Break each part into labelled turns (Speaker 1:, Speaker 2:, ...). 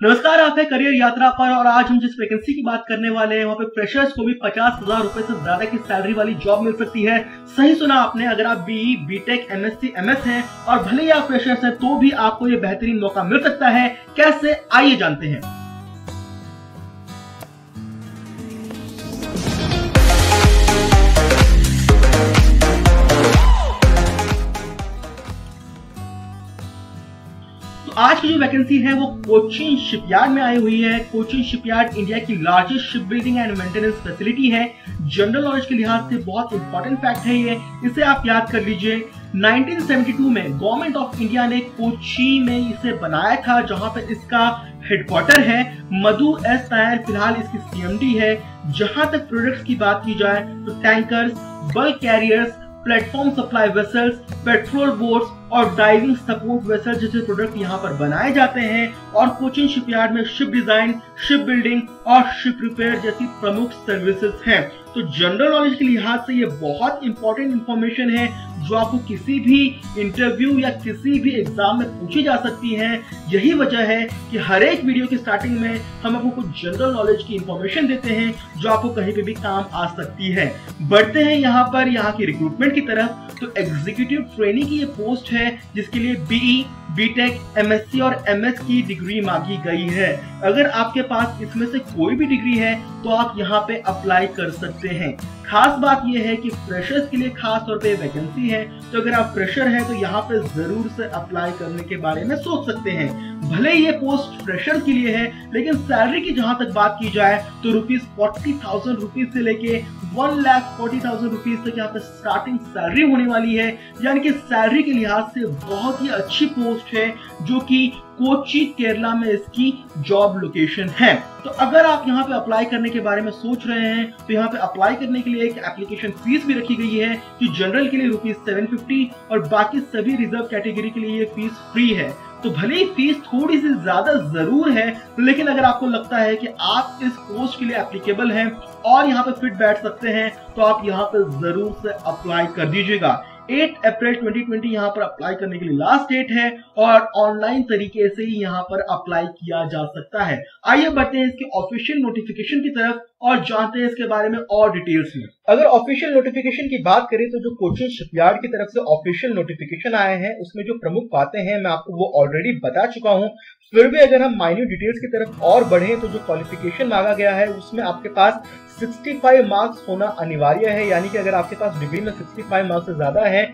Speaker 1: नमस्कार, आप है करियर यात्रा पर और आज हम जिस वैकेंसी की बात करने वाले हैं वहाँ पे फ्रेशर्स को भी 50,000 रुपए से ज्यादा की सैलरी वाली जॉब मिल सकती है। सही सुना आपने, अगर आप BE, B.Tech, M.Sc, MS हैं और भले ही आप फ्रेशर्स हैं तो भी आपको ये बेहतरीन मौका मिल सकता है। कैसे, आइए जानते हैं। आज की जो वैकेंसी है वो कोचिन शिपयार्ड में आई हुई है। कोचिन शिपयार्ड इंडिया की largest ship building and maintenance facility है। जनरल नॉलेज के लिहाज से बहुत इंपॉर्टेंट फैक्ट है ये, इसे आप याद कर लीजिए। 1972 में गवर्नमेंट ऑफ इंडिया ने कोची में इसे बनाया था, जहां पे इसका हेडक्वार्टर है। मधु एस नायर फिलहाल इसकी CMD है। जहां तक प्रोडक्ट्स की बात की जाए तो tankers, bulk carriers, platform supply vessels, petrol boats और डाइविंग सपोर्ट वेसल जैसे प्रोडक्ट यहाँ पर बनाए जाते हैं। और कोचिन शिपयार्ड में शिप डिजाइन, शिप बिल्डिंग और शिप रिपेयर जैसी प्रमुख सर्विसेज हैं। तो जनरल नॉलेज के लिहाज से ये बहुत इंपॉर्टेंट इंफॉर्मेशन है जो आपको किसी भी इंटरव्यू या किसी भी एग्जाम में पूछी जा सकती है। यही वजह है कि हर एक वीडियो की स्टार्टिंग में हम आपको कुछ जनरल नॉलेज की इंफॉर्मेशन देते हैं जो आपको कहीं पे भी काम आ सकती है। बढ़ते हैं यहाँ की रिक्रूटमेंट की तरफ। तो एग्जीक्यूटिव ट्रेनी की ये पोस्ट है जिसके लिए BE, B.Tech, M.Sc और MS की डिग्री मांगी गई है। अगर आपके पास इसमें से कोई भी डिग्री है तो आप यहाँ पे अप्लाई कर सकते हैं। खास बात यह है कि फ्रेशर्स के लिए खास तौर पे वैकेंसी है, तो अगर आप फ्रेशर हैं तो यहाँ पे जरूर से अप्लाई करने के बारे में सोच सकते हैं। भले ये पोस्ट फ्रेशर के लिए है, लेकिन सैलरी की जहां तक बात की जाए तो ₹40,000 से लेके 1,40,000 रुपीज तक यहाँ पे स्टार्टिंग सैलरी होने वाली है। यानी कि सैलरी के लिहाज से बहुत ही अच्छी पोस्ट है जो कि कोची केरला में इसकी जॉब लोकेशन है। तो अगर आप यहाँ पे अप्लाई करने के बारे में सोच रहे हैं तो यहाँ पे अप्लाई करने के लिए एक एप्लीकेशन फीस भी रखी गई है कि जनरल के लिए ₹750 और बाकी सभी रिजर्व कैटेगरी के लिए ये फीस फ्री है। तो भले ही फीस थोड़ी सी ज्यादा जरूर है, लेकिन अगर आपको लगता है कि आप इस पोस्ट के लिए एप्लीकेबल हैं और यहाँ पे फिट बैठ सकते हैं तो आप यहाँ पे जरूर से अप्लाई कर दीजिएगा। 8 अप्रैल 2020 यहाँ पर अप्लाई करने के लिए लास्ट डेट है और ऑनलाइन तरीके से ही यहाँ पर अप्लाई किया जा सकता है। आइए बढ़ते हैं इसके ऑफिशियल नोटिफिकेशन की तरफ और जानते हैं इसके बारे में और डिटेल्स में। अगर ऑफिशियल नोटिफिकेशन की बात करें तो जो कोचिन शिपयार्ड की तरफ से ऑफिशियल नोटिफिकेशन आए हैं उसमें जो प्रमुख बातें हैं मैं आपको वो ऑलरेडी बता चुका हूँ। फिर भी अगर हम माइन्यूट डिटेल्स की तरफ और बढ़े तो जो क्वालिफिकेशन मांगा गया है उसमें आपके पास 65 मार्क्स होना अनिवार्य है। यानी कि अगर आपके पास डिग्री में 65 मार्क्स से ज्यादा है,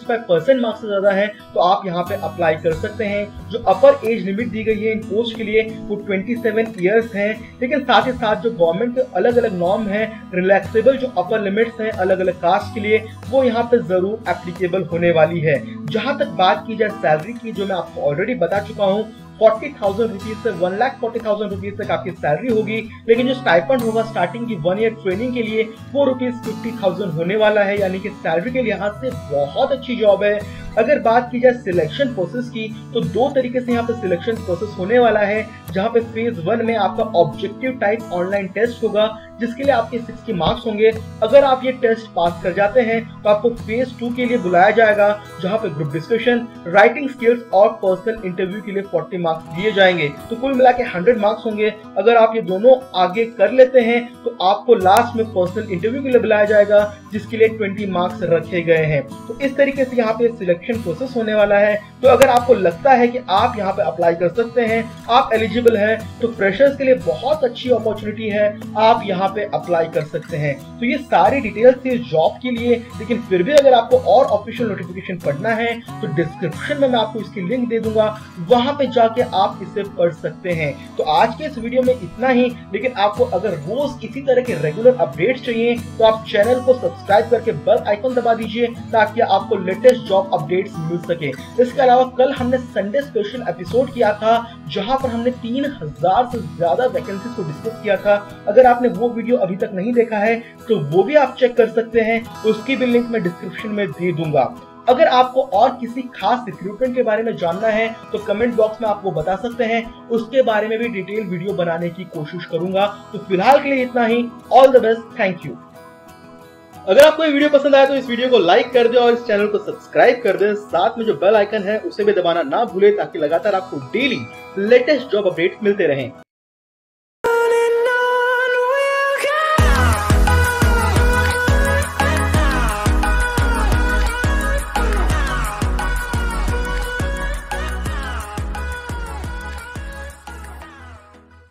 Speaker 1: 65% मार्क्स से ज्यादा है तो आप यहाँ पे अप्लाई कर सकते हैं। जो अपर एज लिमिट दी गई है इन पोस्ट के लिए वो 27 ईयर्स है। लेकिन साथ ही साथ जो गवर्नमेंट के अलग अलग नॉर्म है, रिलैक्सेबल जो अपर लिमिट्स हैं अलग अलग कास्ट के लिए, वो यहाँ पे जरूर एप्लीकेबल होने वाली है। जहां तक बात की जाए सैलरी की, जो मैं आपको ऑलरेडी बता चुका हूँ, 40,000 रुपीज से 1,40,000 रुपीज तक आपकी सैलरी होगी। लेकिन जो स्टाइपेंड होगा स्टार्टिंग की 1 ईयर ट्रेनिंग के लिए वो ₹50,000 होने वाला है। यानी कि सैलरी के लिहाज से बहुत अच्छी जॉब है। अगर बात की जाए सिलेक्शन प्रोसेस की तो 2 तरीके से यहाँ पे सिलेक्शन प्रोसेस होने वाला है। जहाँ पे फेज 1 में आपका ऑब्जेक्टिव टाइप ऑनलाइन टेस्ट होगा जिसके लिए आपके 60 मार्क्स होंगे। अगर आप ये टेस्ट पास कर जाते हैं तो आपको फेज 2 के लिए बुलाया जाएगा जहाँ पे ग्रुप डिस्कशन, राइटिंग स्किल्स और पर्सनल इंटरव्यू के लिए 40 मार्क्स दिए जाएंगे। तो कुल मिला के 100 मार्क्स होंगे। अगर आप ये दोनों आगे कर लेते हैं तो आपको लास्ट में पर्सनल इंटरव्यू के लिए बुलाया जाएगा जिसके लिए 20 मार्क्स रखे गए हैं। तो इस तरीके से यहाँ पे सिलेक्शन प्रोसेस होने वाला है। तो अगर आपको लगता है कि आप यहाँ पे अप्लाई कर सकते हैं, आप एलिजिबल हैं, तो फ्रेशर्स के लिए बहुत अच्छी अपॉर्चुनिटी है, आप यहाँ पे अप्लाई कर सकते हैं। तो ये सारी डिटेल्स थी जॉब के लिए। लेकिन फिर भी अगर आपको और ऑफिशियल नोटिफिकेशन पढ़ना है तो डिस्क्रिप्शन में मैं आपको इसकी लिंक दे दूंगा, वहां पे जाके आप इसे पढ़ सकते हैं। तो आज के इस वीडियो में इतना ही। लेकिन आपको अगर रोज इसी तरह के रेगुलर अपडेट्स चाहिए तो आप चैनल को सब्सक्राइब करके बेल आइकन दबा दीजिए ताकि आपको लेटेस्ट जॉब अपडेट्स मिल सके। इसके अलावा कल हमने संडे स्पेशल एपिसोड किया था जहां पर हमने 3000 से ज्यादा वैकेंसीज को डिस्कस किया था। अगर आपने वो वीडियो अभी तक नहीं देखा है तो वो भी आप चेक कर सकते हैं, उसकी भी लिंक मैं डिस्क्रिप्शन में दे दूंगा। अगर आपको और किसी खास रिक्रूटमेंट के बारे में जानना है तो कमेंट बॉक्स में आप वो बता सकते हैं, उसके बारे में भी डिटेल वीडियो बनाने की कोशिश करूंगा। तो फिलहाल के लिए इतना ही। All the best, thank you. अगर आपको ये वीडियो पसंद आया तो इस वीडियो को लाइक कर दे और इस चैनल को सब्सक्राइब कर दे। साथ में जो बेल आइकन है उसे भी दबाना ना भूले ताकि लगातार आपको डेली लेटेस्ट जॉब अपडेट मिलते रहें।